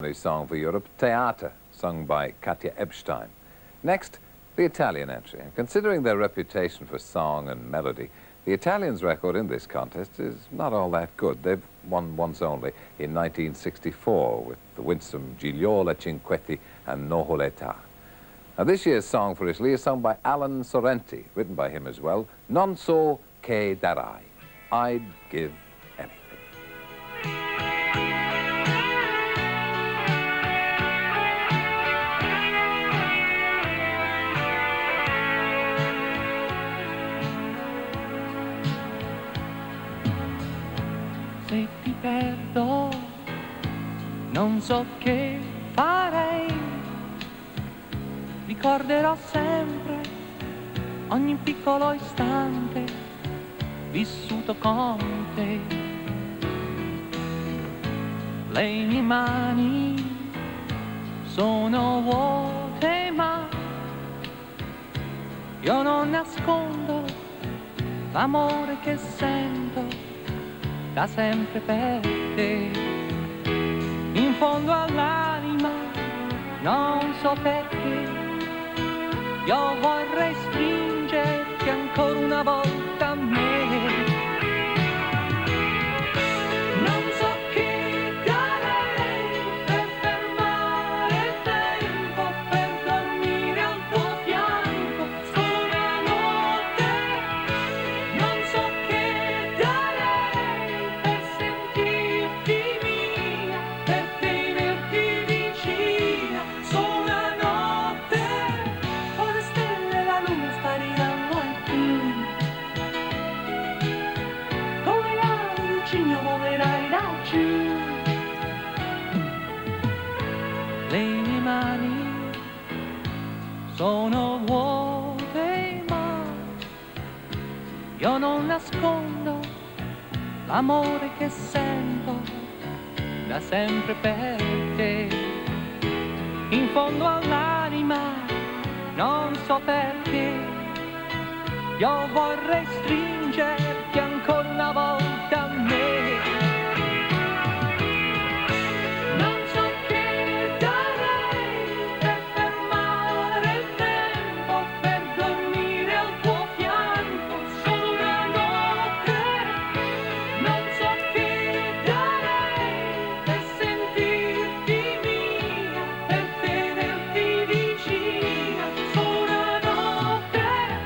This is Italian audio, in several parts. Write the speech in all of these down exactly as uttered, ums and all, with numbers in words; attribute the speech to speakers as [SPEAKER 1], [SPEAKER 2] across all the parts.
[SPEAKER 1] Song for Europe, Theater, sung by Katja Epstein. Next, the Italian entry. And considering their reputation for song and melody, the Italians' record in this contest is not all that good. They've won once only in nineteen sixty-four with the winsome Gigliola Cinquetti and Noholeta. Now, this year's song for Italy is sung by Alan Sorrenti, written by him as well, Non so che darai. I'd give anything.
[SPEAKER 2] Se ti perdo, non so che farei. Ricorderò sempre ogni piccolo istante vissuto con te. Le mie mani sono vuote, ma io non nascondo l'amore che sento da sempre per te. In fondo all'anima, non so perché, io vorrei stringerti ancora una volta a me. Non so che darei per fermare il tempo, per dormire al tuo fianco solo una notte. Non so che darei per sentirti mia, per tenerti vicina solo una notte. O le stelle e la luna spariranno al fine, come l'ali del cigno volerai laggiù. Le mie mani sono vuote, ma io non nascondo l'amore che sento da sempre per te. In fondo all'anima, non so perché, io vorrei stringerti ancora una volta a me. Non so che darei per fermare il tempo, per dormire al tuo fianco solo una notte. Non so che darei per sentirti mia, per tenerti vicina solo una notte.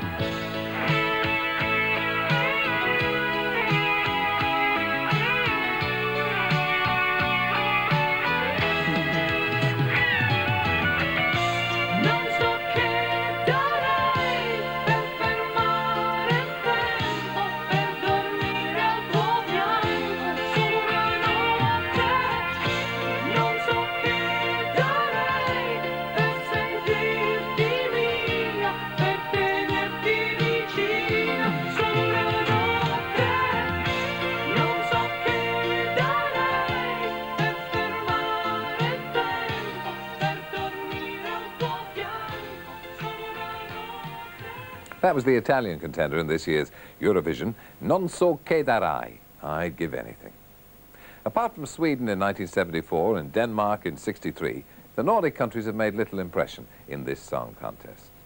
[SPEAKER 2] Non so che darei per fermare il tempo, per dormire al tuo fianco solo una notte. Non so che darei per sentirti mia, per tenerti vicina solo una notte. Non so che darei per fermare il tempo, per dormire al tuo fianco solo una notte.
[SPEAKER 1] That was the Italian contender in this year's Eurovision, Non so che darai. I'd give anything. Apart from Sweden in nineteen seventy-four and Denmark in sixty-three, the Nordic countries have made little impression in this song contest.